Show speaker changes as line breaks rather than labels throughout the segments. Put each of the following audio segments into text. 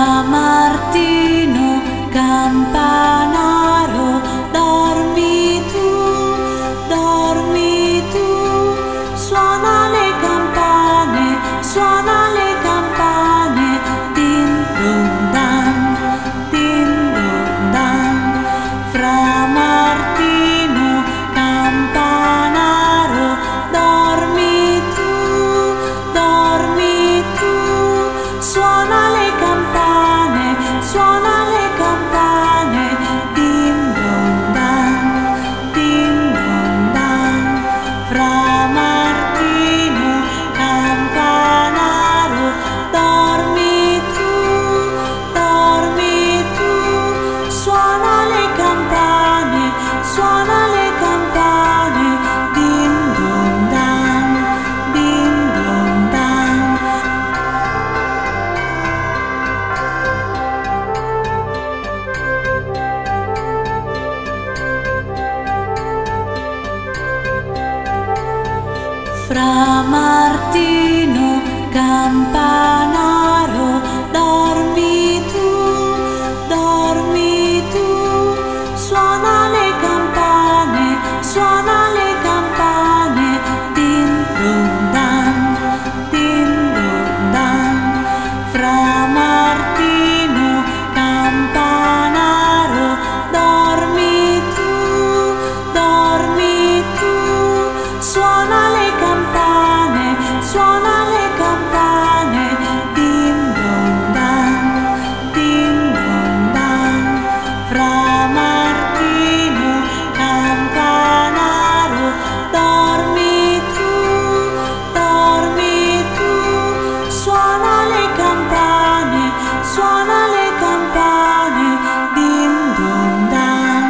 Fra Martino Campanaro, dormi tu, suona le campane, din dun dan, Fra Martino Campanaro, dormi tu, suona le campane, din dun dan, Fra Martino Campanaro, dormi tu, suona le campane, din dun dan.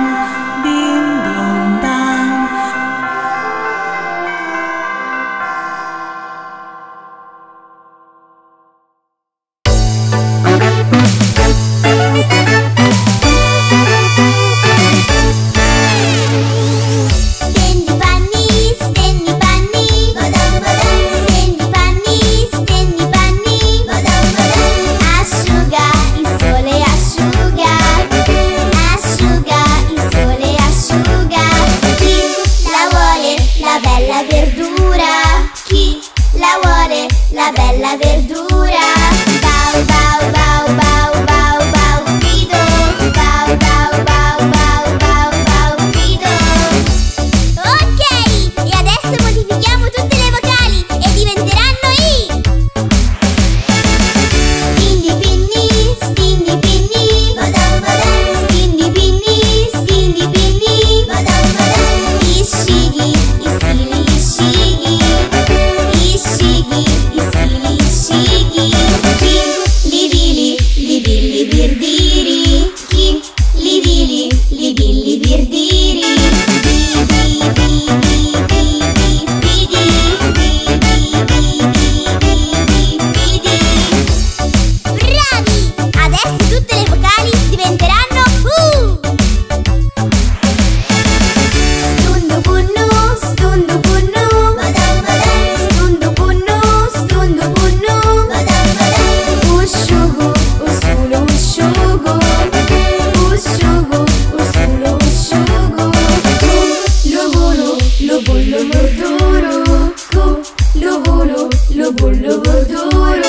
Stendi panni, badam badam. Stendi panni, badam badam. Asciuga il sole, asciuga il sole, asciuga. Chi la vuole la bella verdura? Chi la vuole la bella verdura? Bau bau bau bau bau bau fido, bau bau bau bau bau bau fido. Ok, e adesso modifichiamo tutte le vocali e diventeranno i Stindi pinni, badam badam. Stindi pinni, badam badam. Iscighi, iscili, iscighi, iscighi, iscili, iscighi. Chi li vili, virdiri? Chi li vili, virdiri? Bravi! Adesso tutte le vocali diventeranno Stundu punnu, badam badam. Stundu punnu, badam badam. Usciugu, usulu, usciugu, usciugu, usulu, usciugu. Lugulu, lugulu, burduru, cu, lugulu, lugulu, burduru.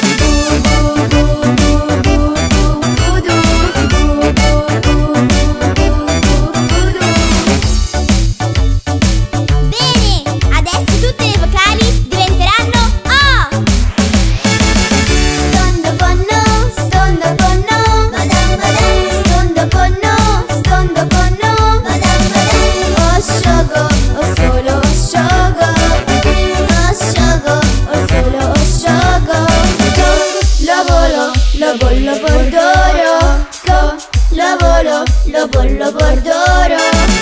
Bene, adesso tutte le vocali diventeranno O. Stondo ponno, badam badam. Stondo ponno, badam badam. Osciogo, o solo osciogo, osciogo, o solo osciogo. Lo volo, lo bollo bordoro, lo volo, lo bollo bordoro.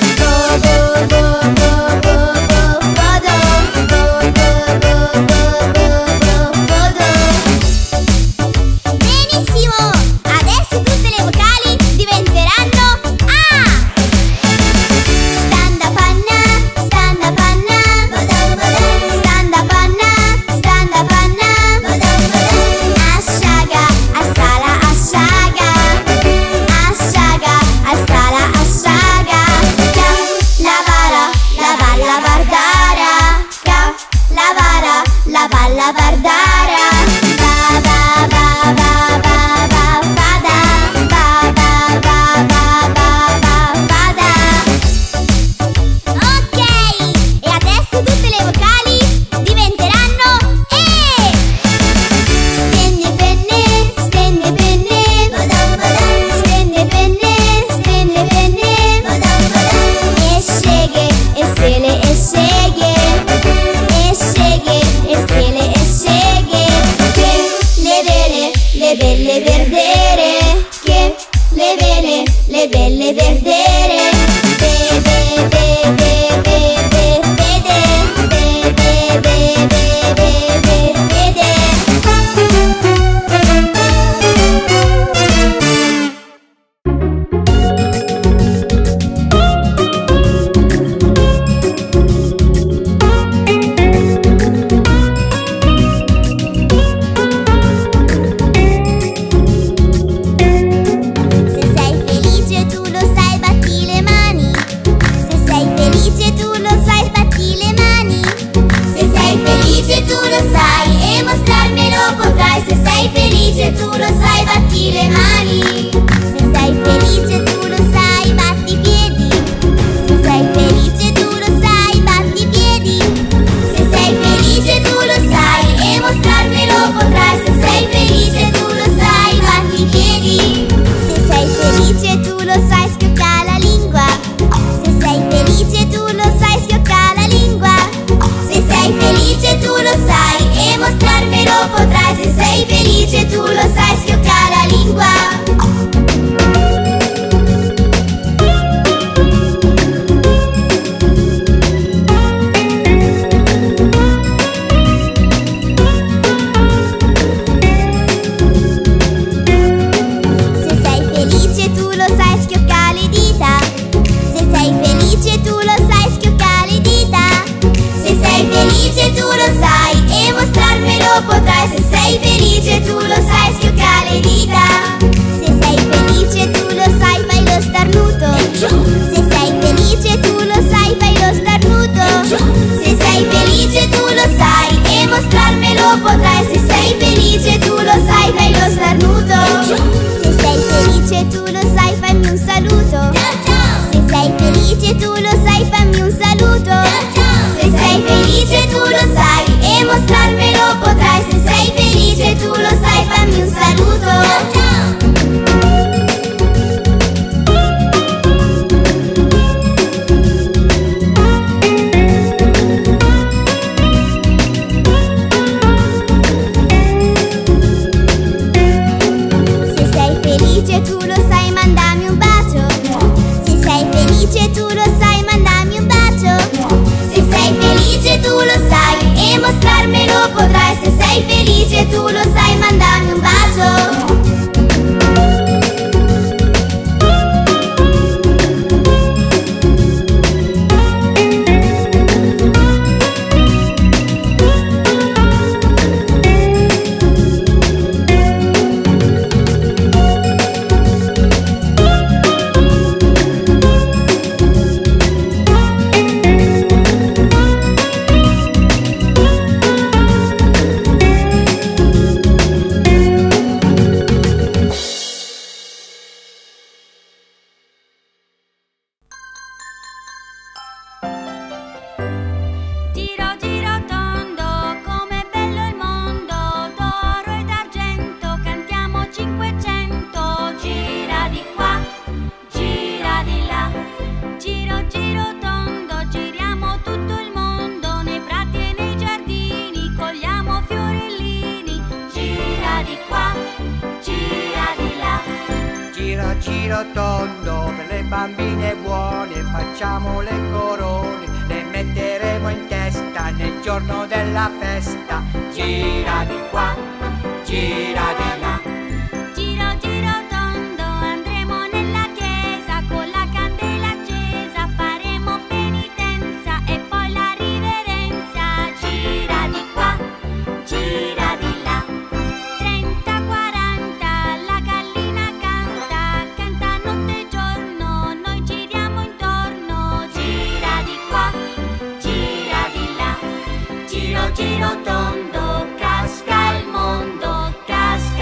Vado. Benissimo! Adesso tutte le vocali diventeranno A. Standa panna, badam badam. Standa panna, badam badam. Asciaga, assala, asciaga. stelle verdere. Vede, vede, vede, vede, vede, vede, vede, vede. Tu lo sai, batti le mani. Se sei felice tu lo sai, batti i piedi. Se sei felice tu lo sai, batti i piedi. Se sei felice tu lo sai e mostrarmelo potrai. Se sei felice tu lo sai, batti i piedi. Se sei felice tu lo sai, schiocca la lingua. Se sei felice tu lo sai, schiocca la lingua. Se sei felice tu lo sai e mostrarmelo potrai. Se sei felice tu lo sai, schiocca la lingua. Se sei felice tu lo sai, schiocca le dita. Se sei felice tu lo sai, schiocca le dita. Se sei felice tu lo sai e mostrarmelo potrai. Se sei felice tu lo sai, schiocca le dita. Se sei felice tu lo sai, fai lo starnuto. Se sei felice tu lo sai, fai lo starnuto. Se sei felice tu lo sai e mostrarmelo potrai. Se sei felice tu lo sai, fai lo starnuto. Se sei felice tu lo sai, fammi un saluto. Se sei felice tu lo sai, fammi un saluto. Se sei felice tu lo sai e mostrarmelo potrai. Se sei felice tu lo sai, fammi un saluto. Se sei felice tu lo sai, mandami un bacio. Se sei felice tu lo sai, mandami un bacio. Se sei felice tu lo sai e mostrarmelo potrai. Se sei felice tu lo sai, mandami un bacio.
Giro tondo per le bambine buone, facciamo le corone, le metteremo in testa nel giorno della festa. Gira di qua, gira di là.
Giro, giro tondo, andremo nella chiesa con la candela accesa, faremo penitenza e poi la riverenza. Gira di qua, gira di là. 30, 40, la gallina canta, canta notte e giorno, noi giriamo intorno. Gira di qua, gira di là. Giro, giro tondo, casca il mondo, casca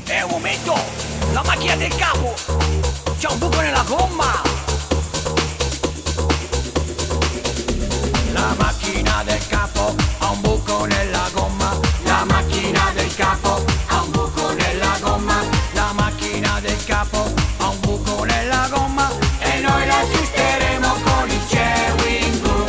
Un momento, la macchina del capo c'ha un buco nella gomma. La macchina del capo ha un buco nella gomma. La macchina del capo ha un buco nella gomma. La macchina del capo ha un buco nella gomma e noi la aggiusteremo con il chewing gum.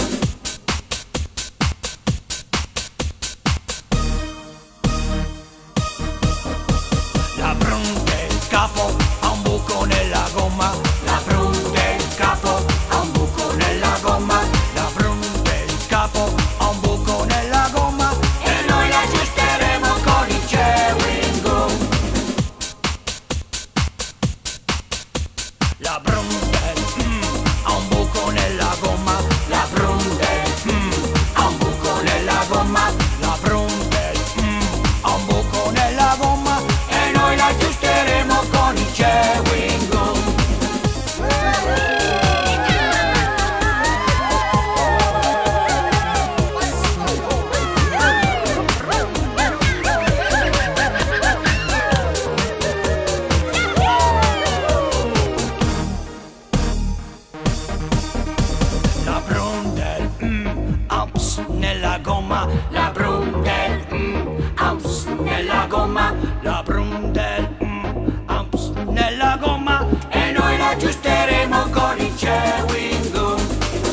La brum del capo ha un buco nella gomma. La brum del capo ha un buco nella gomma. La brum del capo ha un buco nella gomma e noi la aggiusteremo con il chewing gum. La brum del ha un buco nella gomma. La brum del ha un buco nella gomma. La brum del ha un buco nella gomma e noi la aggiusteremo con il chewing gum. La brum del amps nella gomma. La brum del amps nella gomma. La brum del amps nella gomma e noi la aggiusteremo con il chewing gum.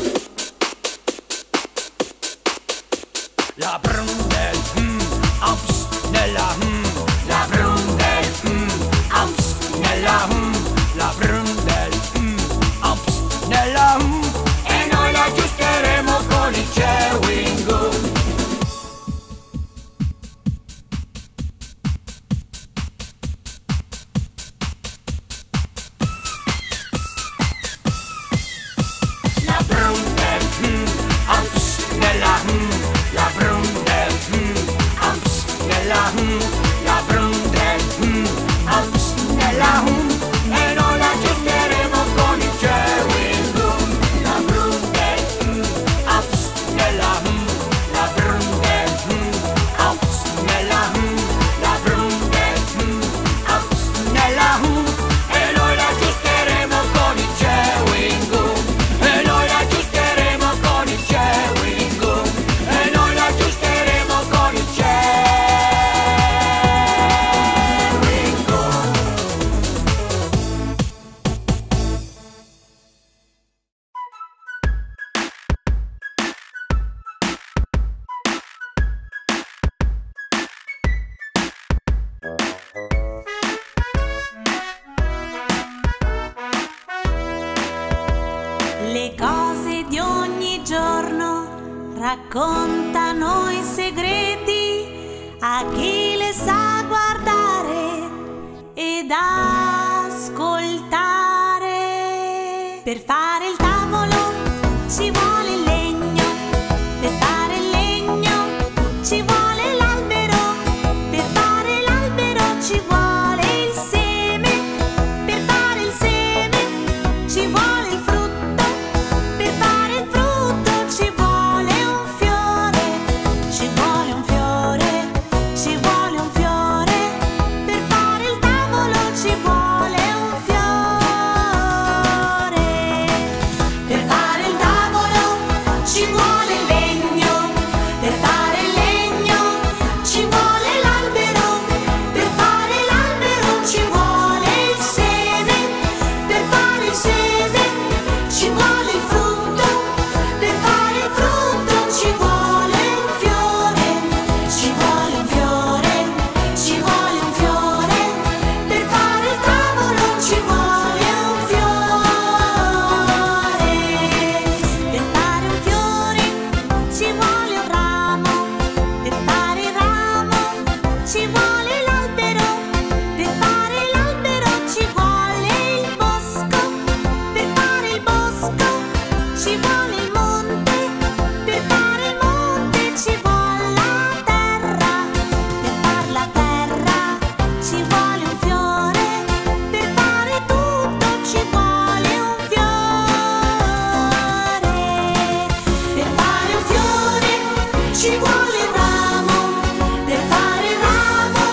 La brum del amps nella la brum del amps nella la brum del amps nella e noi la aggiusteremo con il chewing gum. La brum del amps nella la brum del amps nella la brum del amps nella e noi la aggiusteremo con il chewing gum. La brum del amps nella la brum del amps nella la brum del amps nella e noi la aggiusteremo con il chewing gum. E noi la aggiusteremo con il chewing gum. E noi la aggiusteremo con il chewing gum.
Le cose di ogni giorno raccontano i segreti a chi le sa guardare ed ascoltare. Per fare il tavolo ci vuole il legno, per fare il legno ci vuole l'albero, per fare l'albero ci vuole il seme, per fare il seme ci vuole il frutto, per fare il frutto ci vuole un fiore, ci vuole un fiore, ci vuole un fiore, per fare il tavolo ci vuole un fiore, per fare il tavolo ci vuole il legno, per fare il legno ci vuole l'albero, per fare l'albero ci vuole il seme, per fare il seme ci vuole il frutto, per fare il frutto ci vuole un fiore, ci vuole un fiore, ci vuole un fiore, per fare il tavolo ci vuole un fiore, per fare un fiore ci vuole un ramo, per fare il ramo ci vuole l'albero, per fare l'albero ci vuole il bosco, per fare il bosco ci vuole il monte, per fare il monte ci vuole la terra, per fare la terra ci vuole un fiore, per fare tutto ci vuole un fiore, per fare un fiore ci vuole il ramo, per fare il ramo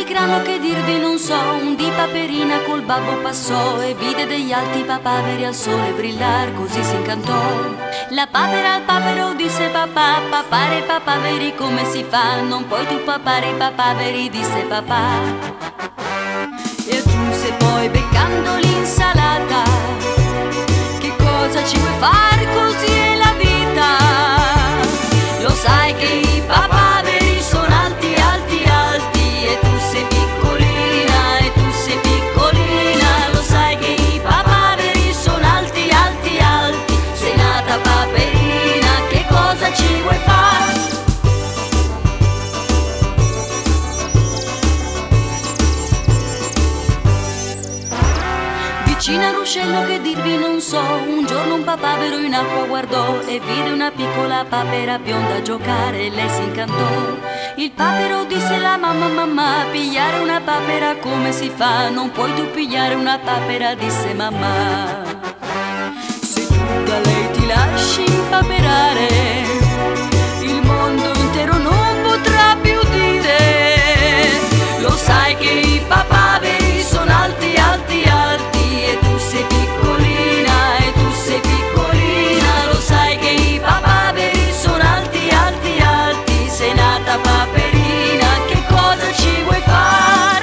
grano che dirvi non so, un di Paperina col babbo passò e vide degli alti papaveri al sole brillar, così si incantò. La papera al papero disse papà, papare i papaveri come si fa? Non puoi tu papare i papaveri, disse papà. E aggiunse poi beccando l'insalata, che cosa ci vuoi far, così è la vita. Lo sai che i papaveri sono alti, alti, alti, e tu sei piccolina, e tu sei piccolina. Lo sai che i papaveri sono alti, alti, alti, sei nata paperina, che cosa ci vuoi far? Vicino al ruscello che dirvi non so, un giorno un papavero in acqua guardò e vide una piccola papera bionda giocare e lei si incantò. Il papero disse alla mamma, mamma, pigliare una papera come si fa? Non puoi tu pigliare una papera, disse mamma. Se tu da lei ti lasci impaperare, il mondo intero non potrà più dire. Lo sai che i papaveri sono alti, alti, alti, e tu sei piccolina, e tu sei piccolina. Lo sai che i papaveri sono alti, alti, alti, sei nata paperina, che cosa ci vuoi far?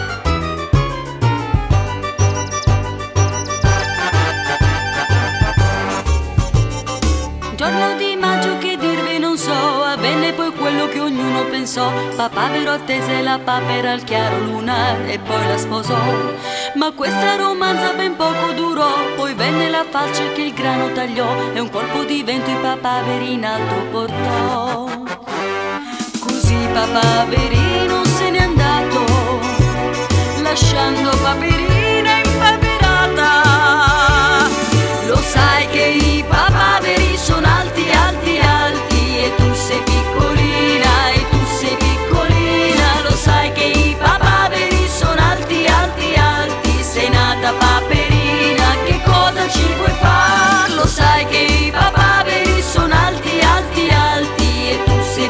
Giorno di maggio che dirvi non so, avvenne poi quello che ognuno pensò. Papavero attese la papera al chiaro lunar e poi la sposò. Ma questa romanza ben poco durò, poi venne la falce che il grano tagliò e un colpo di vento i papaveri in alto portò. Così Papaverino se n'è andato, lasciando Paperina impaperata. Lo sai che i papaveri sono alti, alti, alti, e tu sei piccolina, e tu sei piccolina. Lo sai che i papaveri sono alti, alti, alti, sei nata paperina, che cosa ci vuoi far? Lo sai che i papaveri sono alti, alti, alti, e tu sei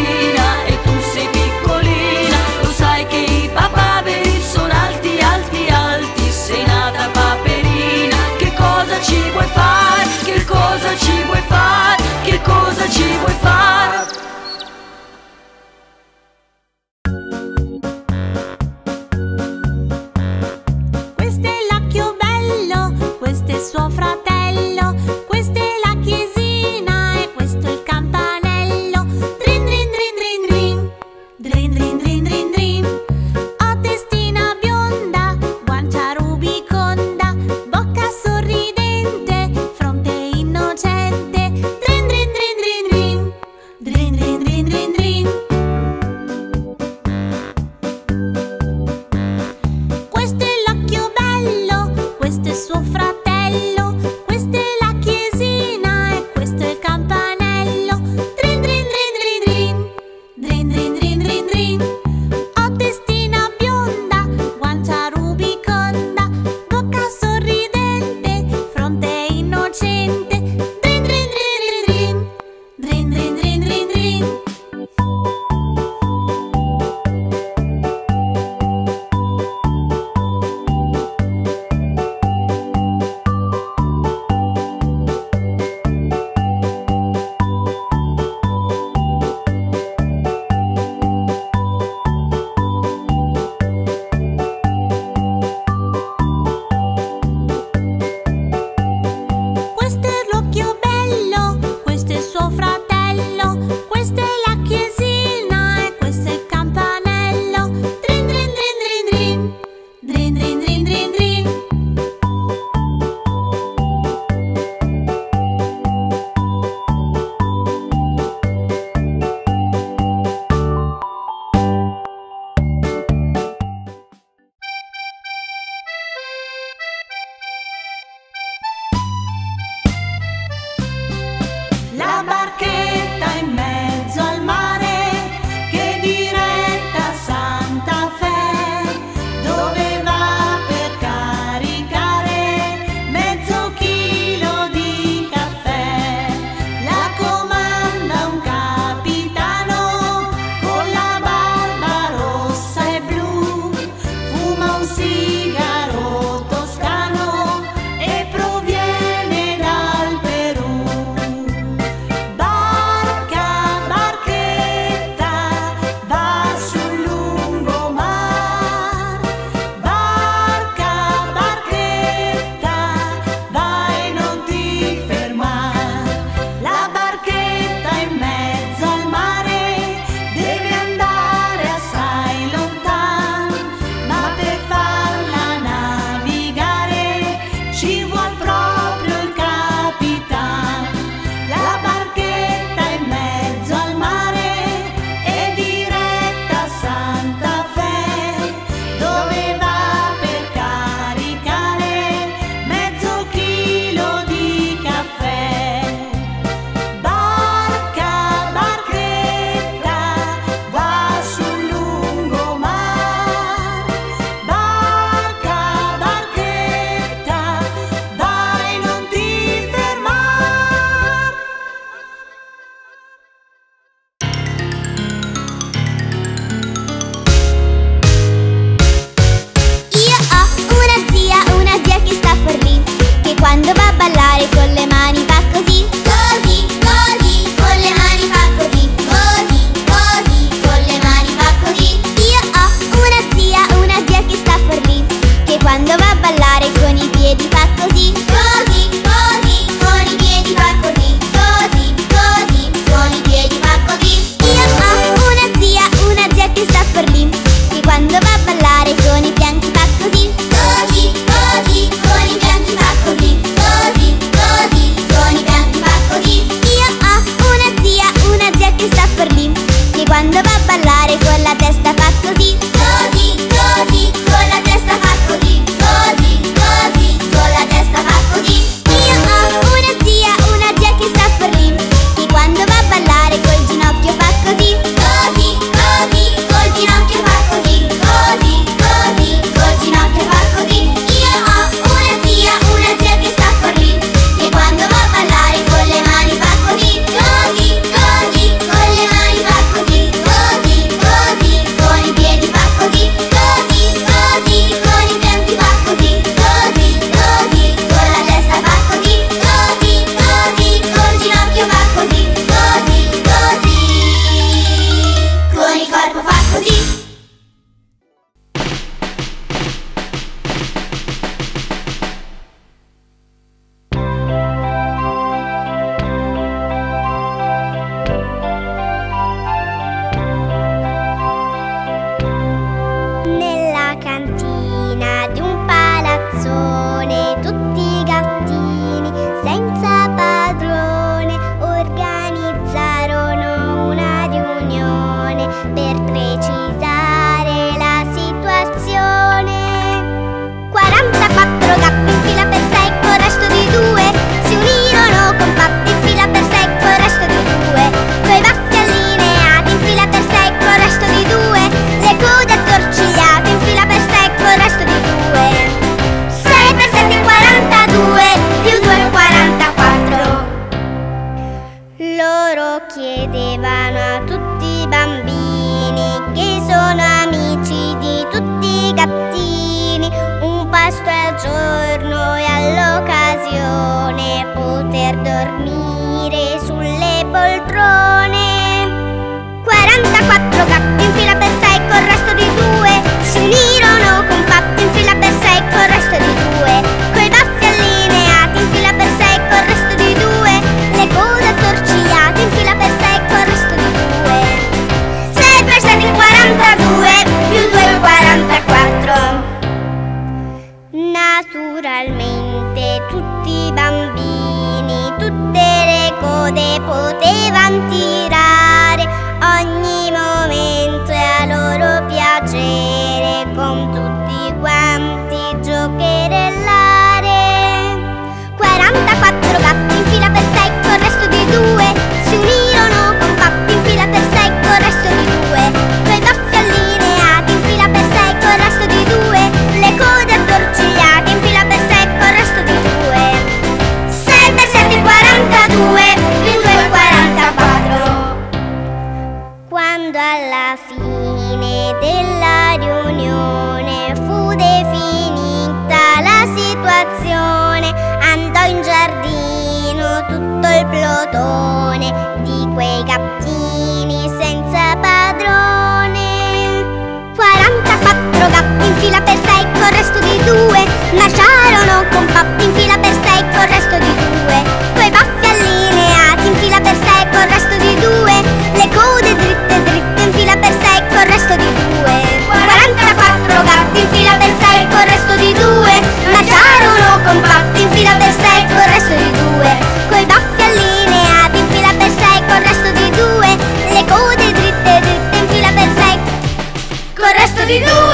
piccolina, e tu sei piccolina. Lo sai che i papaveri sono alti, alti, alti.
loro chiedevano a tutti i bambini, che sono amici di tutti i gattini, un pasto al giorno e all'occasione poter dormire sulle poltrone. 44 gatti in fila per 6 col resto di 2 si unirono compatti in fila per 6 col resto di 2, coi baffi allineati in fila per 6 col resto di 2, le code attorcigliate in fila per 6 col resto di 2. 6 per 7 42 più 2 44. Naturalmente tutti i bambini tutte le code potevano tirare, ogni momento è a loro piacere, con tutti quanti giocherellare. 44 gatti in fila per 6 col resto di 2 si unirono compatti in fila per 6 col resto di 2, coi baffi allineati in fila per 6 col resto di 2, le code attorcigliate in fila per 6 col resto di 2. 6 per 7 42 più 2 44. Quando alla fine della riunione fu definita la situazione, andò in giardino tutto il plotone di quei gattini senza padrone. 44 gatti in fila per 6 col resto di 2 marciarono compatti in fila per 6 col resto di 2, coi baffi allineati in fila per 6 col resto di 2, le code dritte dritte in fila per 6 col resto di 2. 44 gatti in fila per 6 col resto di 2 marciarono compatti in fila per 6 col resto di 2, coi baffi allineati in fila per 6 col resto di 2, le code dritte dritte in fila per 6 col resto di 2.